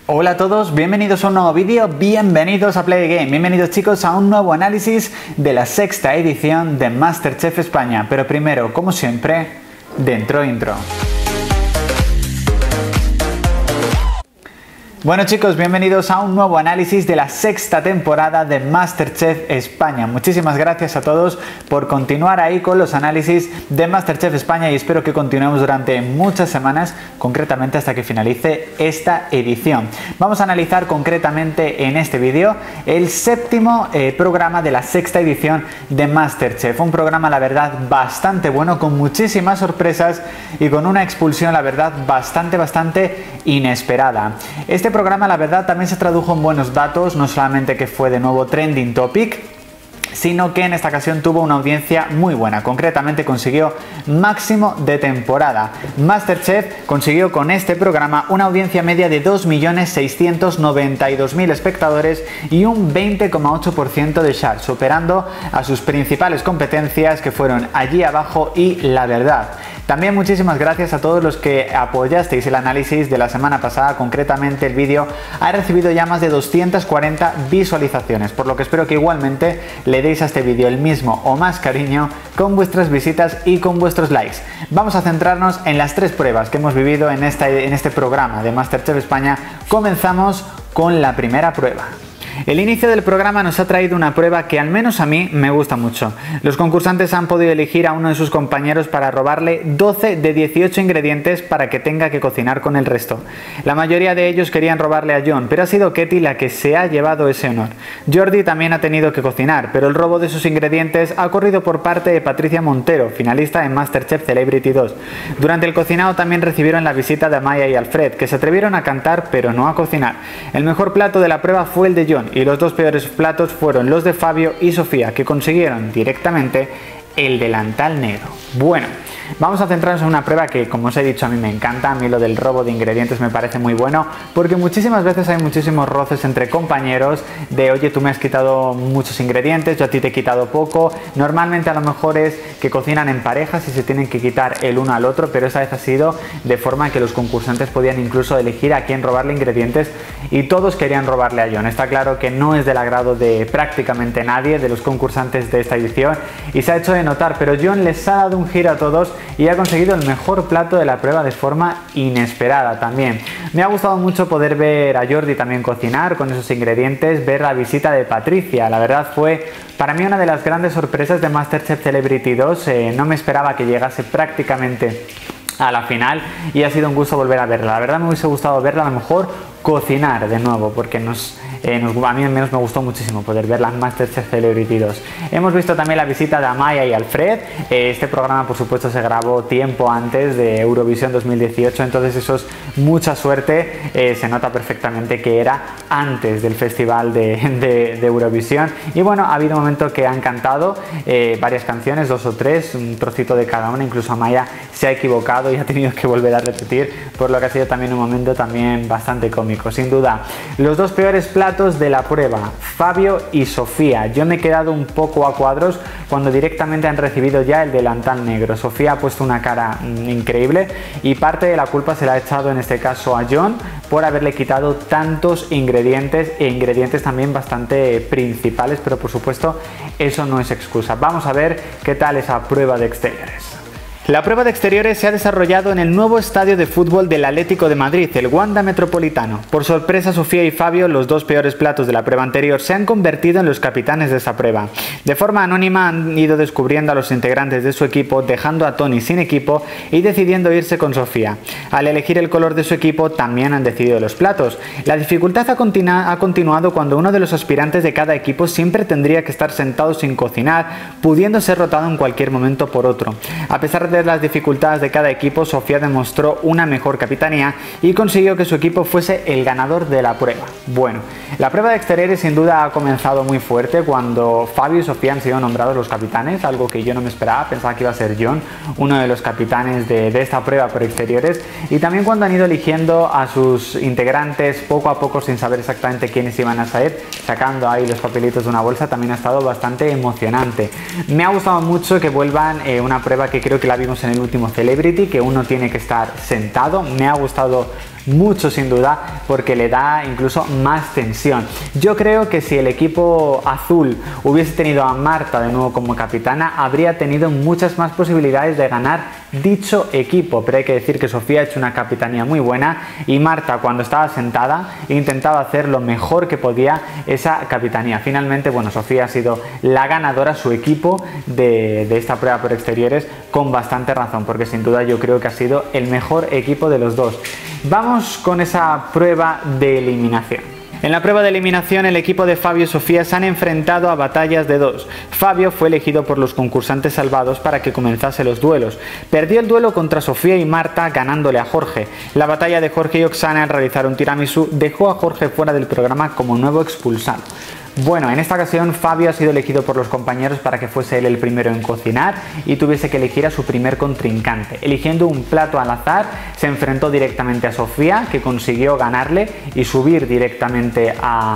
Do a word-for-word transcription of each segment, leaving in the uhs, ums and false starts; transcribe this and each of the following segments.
Hola a todos, bienvenidos a un nuevo vídeo, bienvenidos a Play the Game, bienvenidos chicos a un nuevo análisis de la sexta edición de MasterChef España, pero primero, como siempre, dentro intro. Bueno chicos, bienvenidos a un nuevo análisis de la sexta temporada de MasterChef España. Muchísimas gracias a todos por continuar ahí con los análisis de MasterChef España y espero que continuemos durante muchas semanas, concretamente hasta que finalice esta edición. Vamos a analizar concretamente en este vídeo el séptimo eh, programa de la sexta edición de MasterChef. Un programa, la verdad, bastante bueno, con muchísimas sorpresas y con una expulsión, la verdad, bastante, bastante inesperada. Este programa, la verdad, también se tradujo en buenos datos, no solamente que fue de nuevo trending topic, sino que en esta ocasión tuvo una audiencia muy buena. Concretamente consiguió máximo de temporada. MasterChef consiguió con este programa una audiencia media de dos millones seiscientos noventa y dos mil espectadores y un veinte coma ocho por ciento de share, superando a sus principales competencias que fueron Allí Abajo y La Verdad. También muchísimas gracias a todos los que apoyasteis el análisis de la semana pasada. Concretamente el vídeo ha recibido ya más de doscientas cuarenta visualizaciones, por lo que espero que igualmente le deis a este vídeo el mismo o más cariño con vuestras visitas y con vuestros likes. Vamos a centrarnos en las tres pruebas que hemos vivido en, esta, en este programa de MasterChef España. Comenzamos con la primera prueba. El inicio del programa nos ha traído una prueba que al menos a mí me gusta mucho. Los concursantes han podido elegir a uno de sus compañeros para robarle doce de dieciocho ingredientes para que tenga que cocinar con el resto. La mayoría de ellos querían robarle a John, pero ha sido Ketty la que se ha llevado ese honor. Jordi también ha tenido que cocinar, pero el robo de sus ingredientes ha corrido por parte de Patricia Montero, finalista en MasterChef Celebrity dos. Durante el cocinado también recibieron la visita de Amaya y Alfred, que se atrevieron a cantar pero no a cocinar. El mejor plato de la prueba fue el de John, y los dos peores platos fueron los de Fabio y Sofía, que consiguieron directamente el delantal negro. Bueno, vamos a centrarnos en una prueba que, como os he dicho, a mí me encanta. A mí lo del robo de ingredientes me parece muy bueno, porque muchísimas veces hay muchísimos roces entre compañeros de oye, tú me has quitado muchos ingredientes, yo a ti te he quitado poco. Normalmente a lo mejor es que cocinan en parejas y se tienen que quitar el uno al otro, pero esta vez ha sido de forma que los concursantes podían incluso elegir a quién robarle ingredientes y todos querían robarle a John. Está claro que no es del agrado de prácticamente nadie de los concursantes de esta edición y se ha hecho de notar, pero John les ha dado un giro a todos y ha conseguido el mejor plato de la prueba de forma inesperada también. Me ha gustado mucho poder ver a Jordi también cocinar con esos ingredientes, ver la visita de Patricia. La verdad fue para mí una de las grandes sorpresas de MasterChef Celebrity dos. Eh, no me esperaba que llegase prácticamente a la final y ha sido un gusto volver a verla. La verdad me hubiese gustado verla a lo mejor cocinar de nuevo, porque nos, eh, nos, a mí al menos me gustó muchísimo poder ver las MasterChef Celebrity dos. Hemos visto también la visita de Amaya y Alfred. Eh, este programa por supuesto se grabó tiempo antes de Eurovisión dos mil dieciocho, entonces eso es mucha suerte. Eh, se nota perfectamente que era antes del festival de, de, de Eurovisión y bueno, ha habido un momento que han cantado eh, varias canciones, dos o tres, un trocito de cada una. Incluso Amaya se ha equivocado y ha tenido que volver a repetir, por lo que ha sido también un momento también bastante cómico. Sin duda, los dos peores platos de la prueba, Fabio y Sofía. Yo me he quedado un poco a cuadros cuando directamente han recibido ya el delantal negro. Sofía ha puesto una cara increíble y parte de la culpa se la ha echado en este caso a John por haberle quitado tantos ingredientes e ingredientes también bastante principales, pero por supuesto eso no es excusa. Vamos a ver qué tal esa prueba de exteriores. La prueba de exteriores se ha desarrollado en el nuevo estadio de fútbol del Atlético de Madrid, el Wanda Metropolitano. Por sorpresa, Sofía y Fabio, los dos peores platos de la prueba anterior, se han convertido en los capitanes de esta prueba. De forma anónima han ido descubriendo a los integrantes de su equipo, dejando a Tony sin equipo y decidiendo irse con Sofía. Al elegir el color de su equipo, también han decidido los platos. La dificultad ha, continu- ha continuado cuando uno de los aspirantes de cada equipo siempre tendría que estar sentado sin cocinar, pudiendo ser rotado en cualquier momento por otro. A pesar de las dificultades de cada equipo, Sofía demostró una mejor capitanía y consiguió que su equipo fuese el ganador de la prueba. Bueno, la prueba de exteriores sin duda ha comenzado muy fuerte cuando Fabio y Sofía han sido nombrados los capitanes, algo que yo no me esperaba. Pensaba que iba a ser John, uno de los capitanes de, de esta prueba por exteriores, y también cuando han ido eligiendo a sus integrantes poco a poco sin saber exactamente quiénes iban a salir, sacando ahí los papelitos de una bolsa, también ha estado bastante emocionante. Me ha gustado mucho que vuelvan eh, una prueba que creo que la vimos en el último Celebrity, que uno tiene que estar sentado. Me ha gustado mucho sin duda, porque le da incluso más tensión. Yo creo que si el equipo azul hubiese tenido a Marta de nuevo como capitana, habría tenido muchas más posibilidades de ganar dicho equipo, pero hay que decir que Sofía ha hecho una capitanía muy buena y Marta, cuando estaba sentada, intentaba hacer lo mejor que podía esa capitanía. Finalmente, bueno, Sofía ha sido la ganadora, su equipo de, de esta prueba por exteriores, con bastante razón, porque sin duda yo creo que ha sido el mejor equipo de los dos. Vamos con esa prueba de eliminación. En la prueba de eliminación, el equipo de Fabio y Sofía se han enfrentado a batallas de dos. Fabio fue elegido por los concursantes salvados para que comenzase los duelos. Perdió el duelo contra Sofía y Marta, ganándole a Jorge. La batalla de Jorge y Oksana al realizar un tiramisú dejó a Jorge fuera del programa como nuevo expulsado. Bueno, en esta ocasión Fabio ha sido elegido por los compañeros para que fuese él el primero en cocinar y tuviese que elegir a su primer contrincante. Eligiendo un plato al azar, se enfrentó directamente a Sofía, que consiguió ganarle y subir directamente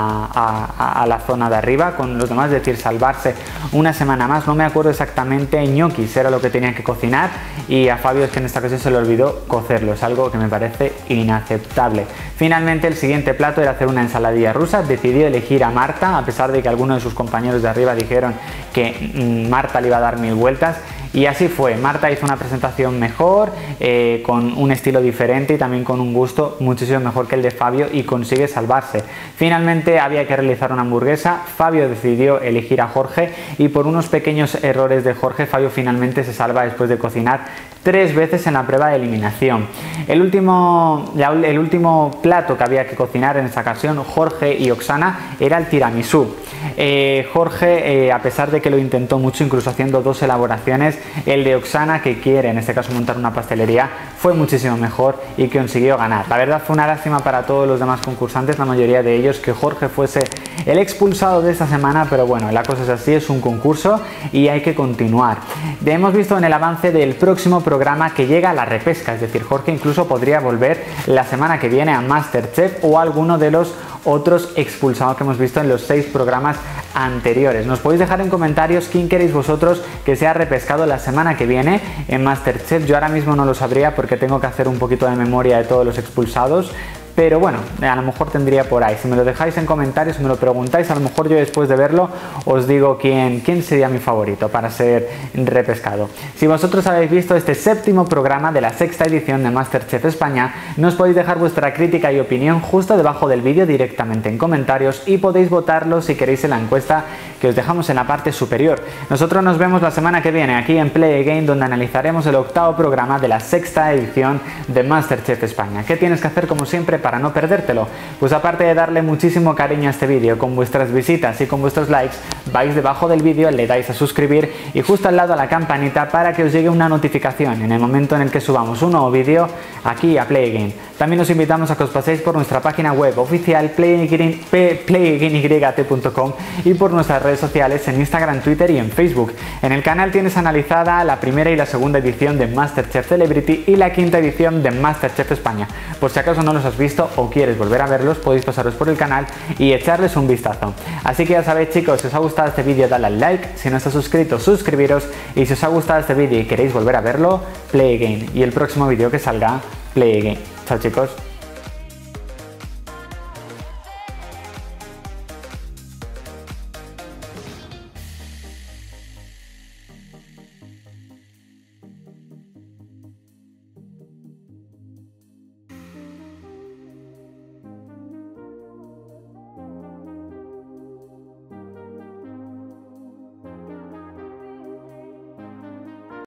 a, a, a la zona de arriba con los demás, es decir, salvarse una semana más. No me acuerdo exactamente, ñoquis era lo que tenía que cocinar, y a Fabio es que en esta ocasión se le olvidó cocerlo, es algo que me parece inaceptable. Finalmente, el siguiente plato era hacer una ensaladilla rusa. Decidió elegir a Marta, a pesar de que algunos de sus compañeros de arriba dijeron que mmm, Marta le iba a dar mil vueltas. Y así fue, Marta hizo una presentación mejor, eh, con un estilo diferente y también con un gusto muchísimo mejor que el de Fabio, y consigue salvarse. Finalmente había que realizar una hamburguesa, Fabio decidió elegir a Jorge y por unos pequeños errores de Jorge, Fabio finalmente se salva después de cocinar tres veces en la prueba de eliminación. El último, el último plato que había que cocinar en esta ocasión, Jorge y Oksana, era el tiramisú. Eh, Jorge, eh, a pesar de que lo intentó mucho, incluso haciendo dos elaboraciones, el de Oksana, que quiere en este caso montar una pastelería, fue muchísimo mejor y consiguió ganar. La verdad fue una lástima para todos los demás concursantes, la mayoría de ellos, que Jorge fuese el expulsado de esta semana, pero bueno, la cosa es así, es un concurso y hay que continuar. Hemos visto en el avance del próximo programa que llega la repesca, es decir, Jorge incluso podría volver la semana que viene a MasterChef o a alguno de los otros expulsados que hemos visto en los seis programas anteriores. Nos podéis dejar en comentarios quién queréis vosotros que sea repescado la semana que viene en MasterChef. Yo ahora mismo no lo sabría porque tengo que hacer un poquito de memoria de todos los expulsados, pero bueno, a lo mejor tendría por ahí. Si me lo dejáis en comentarios, si me lo preguntáis, a lo mejor yo después de verlo os digo quién, quién sería mi favorito para ser repescado. Si vosotros habéis visto este séptimo programa de la sexta edición de MasterChef España, nos podéis dejar vuestra crítica y opinión justo debajo del vídeo directamente en comentarios, y podéis votarlo si queréis en la encuesta que os dejamos en la parte superior. Nosotros nos vemos la semana que viene aquí en Play Again, donde analizaremos el octavo programa de la sexta edición de MasterChef España. ¿Qué tienes que hacer como siempre para no perdértelo? Pues aparte de darle muchísimo cariño a este vídeo con vuestras visitas y con vuestros likes, vais debajo del vídeo, le dais a suscribir y justo al lado a la campanita para que os llegue una notificación en el momento en el que subamos un nuevo vídeo aquí a Play Again. También os invitamos a que os paséis por nuestra página web oficial play again y t punto com y por nuestras redes sociales en Instagram, Twitter y en Facebook. En el canal tienes analizada la primera y la segunda edición de MasterChef Celebrity y la quinta edición de MasterChef España. Por si acaso no los has visto o quieres volver a verlos, podéis pasaros por el canal y echarles un vistazo. Así que ya sabéis, chicos, si os ha gustado este vídeo dadle al like, si no estáis suscritos suscribiros, y si os ha gustado este vídeo y queréis volver a verlo, Play Again, y el próximo vídeo que salga, Play Again. Chao, chicos.